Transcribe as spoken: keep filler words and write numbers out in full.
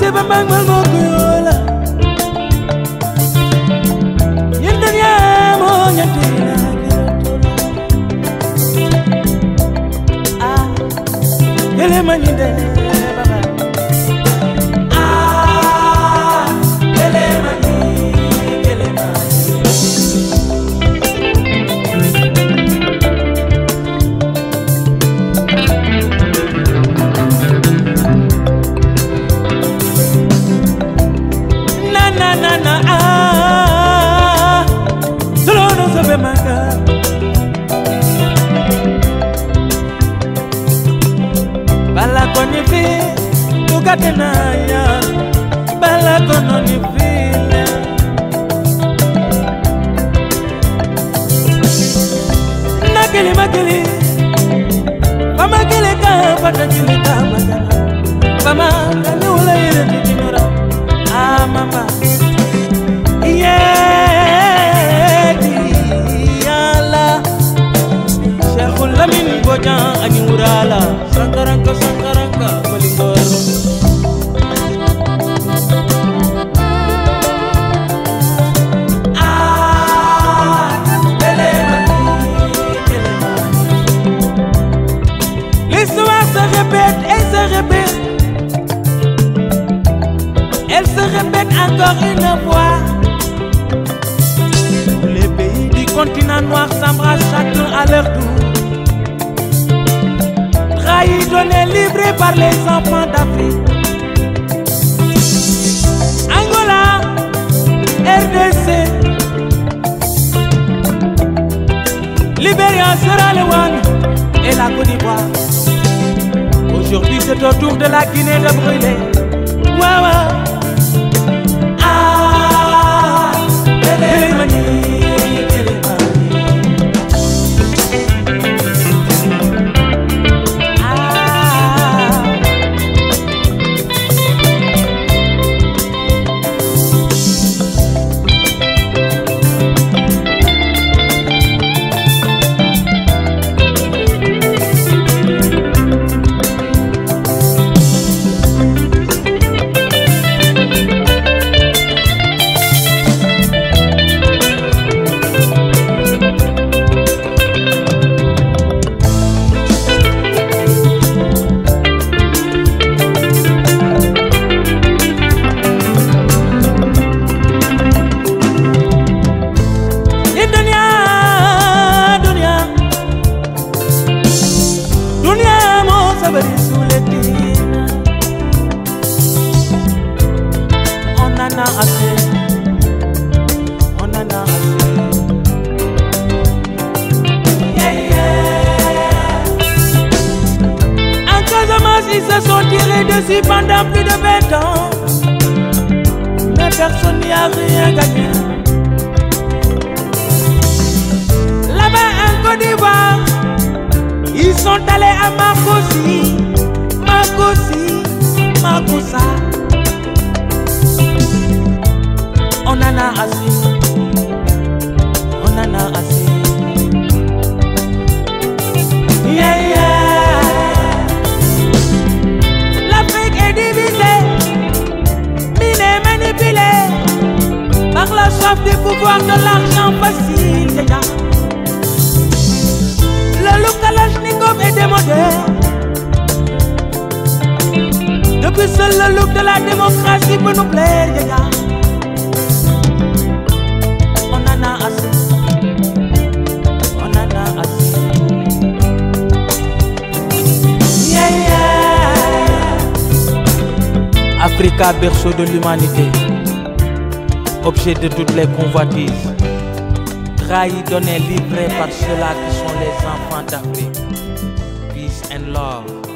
seba bang mal mo kuyola yen dunya mo nyantina ah ele maninde baba ah ele mani ele mani na na na ah solo no sabe manga bala koni fi tukate na ya bala kono ni file nakili makili mama kile ka pata kile ka magana mama kani ula ire tikinora ah mama Lamin Boja ani urala sankaranka sankaranka balingor ah elemani elemani l'histoire se répète et se répète elle se répète encore une fois les pays du continent noir s'embrassent chacun à leur tour trahi, donné, livré par les enfants d'Afrique. Angola, R D C, Libéria, Sierra Leone et la Côte d'Ivoire. Aujourd'hui, c'est au tour de la Guinée de brûler. Ouais, ouais. Ah, Elemani. On en a assez, on en a assez. Yeah, yeah. En Casamance, ils se sont tirés dessus pendant plus de vingt ans. Mais personne n'y a rien gagné. Là-bas, en Côte d'Ivoire, ils sont allés à Makosi, Makosi, Makossa. On en a assez, on en a assez. Yeah, yeah. L'Afrique est divisée, minée, manipulée par la soif du pouvoir de l'argent facile. Yeah. Le loup Kalachnikov est démodé. Depuis seul le look de la démocratie peut nous plaire. Yeah, yeah. On en a assez, on en a assez. Yeah, yeah. Africa, berceau de l'humanité, objet de toutes les convoitises, trahi, donné, livré par ceux-là qui sont les enfants d'Afrique. Peace and love.